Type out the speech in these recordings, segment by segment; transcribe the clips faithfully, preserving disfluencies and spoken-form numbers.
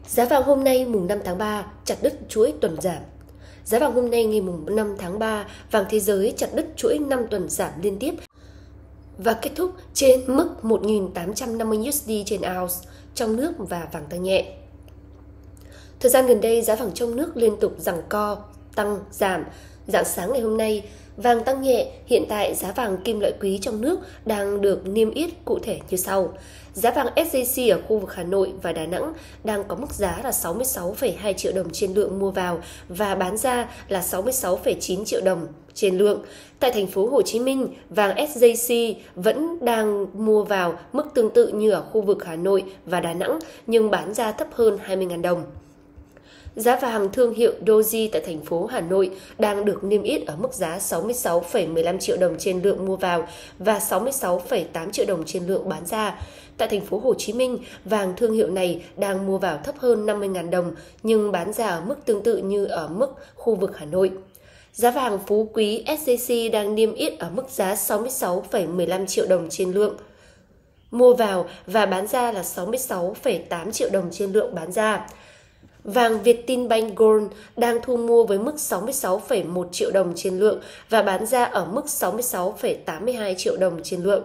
Giá vàng hôm nay mùng năm tháng ba chặt đứt chuỗi tuần giảm. Giá vàng hôm nay ngày mùng năm tháng ba, vàng thế giới chặt đứt chuỗi năm tuần giảm liên tiếp và kết thúc trên mức một nghìn tám trăm năm mươi đô la trên ounce trong nước và vàng tăng nhẹ. Thời gian gần đây, giá vàng trong nước liên tục giằng co, tăng, giảm. Rạng sáng ngày hôm nay, vàng tăng nhẹ. Hiện tại, giá vàng kim loại quý trong nước đang được niêm yết cụ thể như sau. Giá vàng ét gi xê ở khu vực Hà Nội và Đà Nẵng đang có mức giá là sáu mươi sáu phẩy hai triệu đồng trên lượng mua vào và bán ra là sáu mươi sáu phẩy chín triệu đồng trên lượng. Tại thành phố Hồ Chí Minh, vàng ét gi xê vẫn đang mua vào mức tương tự như ở khu vực Hà Nội và Đà Nẵng nhưng bán ra thấp hơn hai mươi nghìn đồng. Giá vàng thương hiệu Doji tại thành phố Hà Nội đang được niêm yết ở mức giá sáu mươi sáu phẩy mười lăm triệu đồng trên lượng mua vào và sáu mươi sáu phẩy tám triệu đồng trên lượng bán ra. Tại thành phố Hồ Chí Minh, vàng thương hiệu này đang mua vào thấp hơn năm mươi nghìn đồng nhưng bán ra ở mức tương tự như ở mức khu vực Hà Nội. Giá vàng phú quý ét gi xê đang niêm yết ở mức giá sáu mươi sáu phẩy mười lăm triệu đồng trên lượng mua vào và bán ra là sáu mươi sáu phẩy tám triệu đồng trên lượng bán ra. Vàng Vietinbank Gold đang thu mua với mức sáu mươi sáu phẩy một triệu đồng trên lượng và bán ra ở mức sáu mươi sáu phẩy tám mươi hai triệu đồng trên lượng.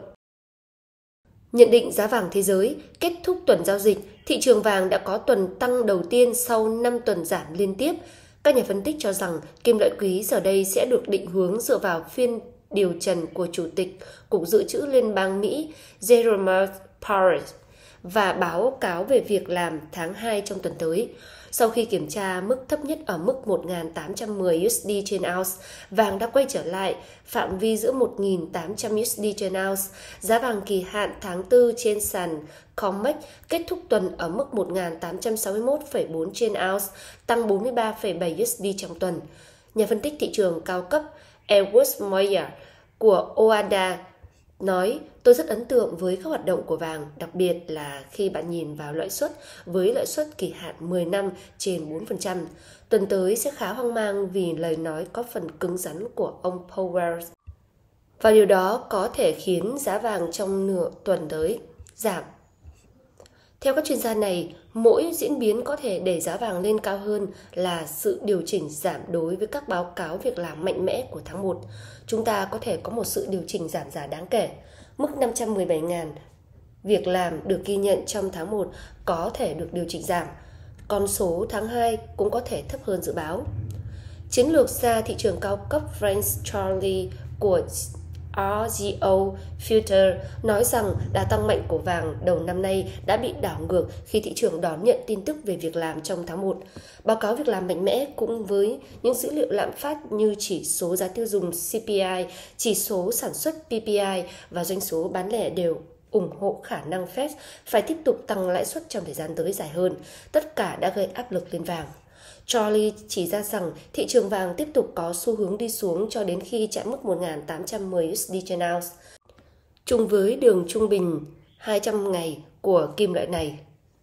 Nhận định giá vàng thế giới, kết thúc tuần giao dịch, thị trường vàng đã có tuần tăng đầu tiên sau năm tuần giảm liên tiếp. Các nhà phân tích cho rằng kim loại quý giờ đây sẽ được định hướng dựa vào phiên điều trần của Chủ tịch Cục Dự trữ Liên bang Mỹ Jerome Powell và báo cáo về việc làm tháng hai trong tuần tới. Sau khi kiểm tra mức thấp nhất ở mức một nghìn tám trăm mười đô la trên ounce, vàng đã quay trở lại phạm vi giữa một nghìn tám trăm đô la trên ounce. Giá vàng kỳ hạn tháng tư trên sàn COMEX kết thúc tuần ở mức một nghìn tám trăm sáu mươi mốt phẩy bốn trên ounce, tăng bốn mươi ba phẩy bảy đô la trong tuần. Nhà phân tích thị trường cao cấp Edward Moyer của o a đê a nói, tôi rất ấn tượng với các hoạt động của vàng, đặc biệt là khi bạn nhìn vào lãi suất với lãi suất kỳ hạn mười năm trên bốn phần trăm. Tuần tới sẽ khá hoang mang vì lời nói có phần cứng rắn của ông Powell. Và điều đó có thể khiến giá vàng trong nửa tuần tới giảm. Theo các chuyên gia này, mỗi diễn biến có thể đẩy giá vàng lên cao hơn là sự điều chỉnh giảm đối với các báo cáo việc làm mạnh mẽ của tháng một. Chúng ta có thể có một sự điều chỉnh giảm giá đáng kể. Mức năm trăm mười bảy nghìn việc làm được ghi nhận trong tháng một có thể được điều chỉnh giảm. Con số tháng hai cũng có thể thấp hơn dự báo. Chiến lược gia thị trường cao cấp Frank Charlie của rờ giê o Filter nói rằng đà tăng mạnh của vàng đầu năm nay đã bị đảo ngược khi thị trường đón nhận tin tức về việc làm trong tháng một. Báo cáo việc làm mạnh mẽ cũng với những dữ liệu lạm phát như chỉ số giá tiêu dùng xê pê i, chỉ số sản xuất pê pê i và doanh số bán lẻ đều ủng hộ khả năng Fed phải tiếp tục tăng lãi suất trong thời gian tới dài hơn. Tất cả đã gây áp lực lên vàng. Charlie chỉ ra rằng thị trường vàng tiếp tục có xu hướng đi xuống cho đến khi chạm mức một nghìn tám trăm mười đô la trên ounce, chung với đường trung bình hai trăm ngày của kim loại này.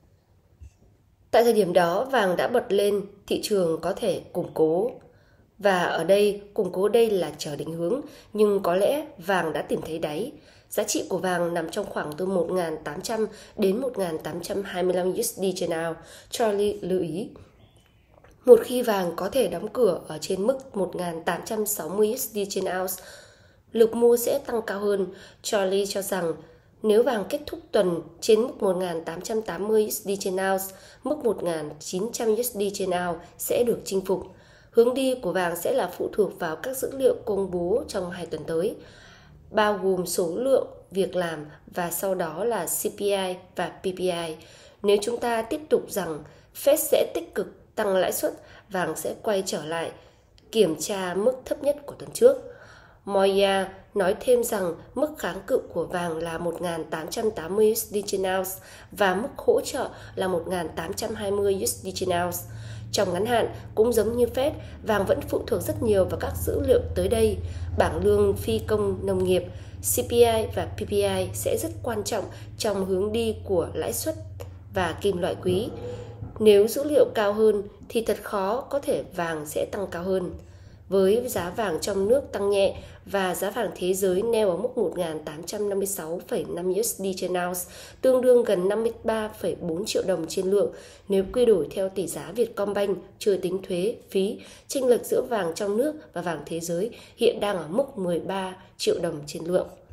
Tại thời điểm đó, vàng đã bật lên, thị trường có thể củng cố. Và ở đây, củng cố đây là chờ định hướng, nhưng có lẽ vàng đã tìm thấy đáy. Giá trị của vàng nằm trong khoảng từ một nghìn tám trăm đến một nghìn tám trăm hai mươi lăm đô la trên ounce, Charlie lưu ý. Một khi vàng có thể đóng cửa ở trên mức một nghìn tám trăm sáu mươi đô la trên ounce, lực mua sẽ tăng cao hơn. Charlie cho rằng nếu vàng kết thúc tuần trên mức một nghìn tám trăm tám mươi đô la trên ounce, mức một nghìn chín trăm đô la trên ounce sẽ được chinh phục. Hướng đi của vàng sẽ là phụ thuộc vào các dữ liệu công bố trong hai tuần tới, bao gồm số lượng việc làm và sau đó là xê pê i và pê pê i. Nếu chúng ta tiếp tục rằng Fed sẽ tích cực tăng lãi suất, vàng sẽ quay trở lại kiểm tra mức thấp nhất của tuần trước. Moya nói thêm rằng mức kháng cự của vàng là một nghìn tám trăm tám mươi đô la trên ounce và mức hỗ trợ là một nghìn tám trăm hai mươi đô la trên ounce. Trong ngắn hạn, cũng giống như Fed, vàng vẫn phụ thuộc rất nhiều vào các dữ liệu tới đây. Bảng lương phi công nông nghiệp, xê pê i và pê pê i sẽ rất quan trọng trong hướng đi của lãi suất và kim loại quý. Nếu dữ liệu cao hơn thì thật khó có thể vàng sẽ tăng cao hơn. với giá vàng trong nước tăng nhẹ và giá vàng thế giới neo ở mức một nghìn tám trăm năm mươi sáu phẩy năm u ét đê trên ounce, tương đương gần năm mươi ba phẩy bốn triệu đồng trên lượng. Nếu quy đổi theo tỷ giá Vietcombank chưa tính thuế, phí, chênh lệch giữa vàng trong nước và vàng thế giới hiện đang ở mức mười ba triệu đồng trên lượng.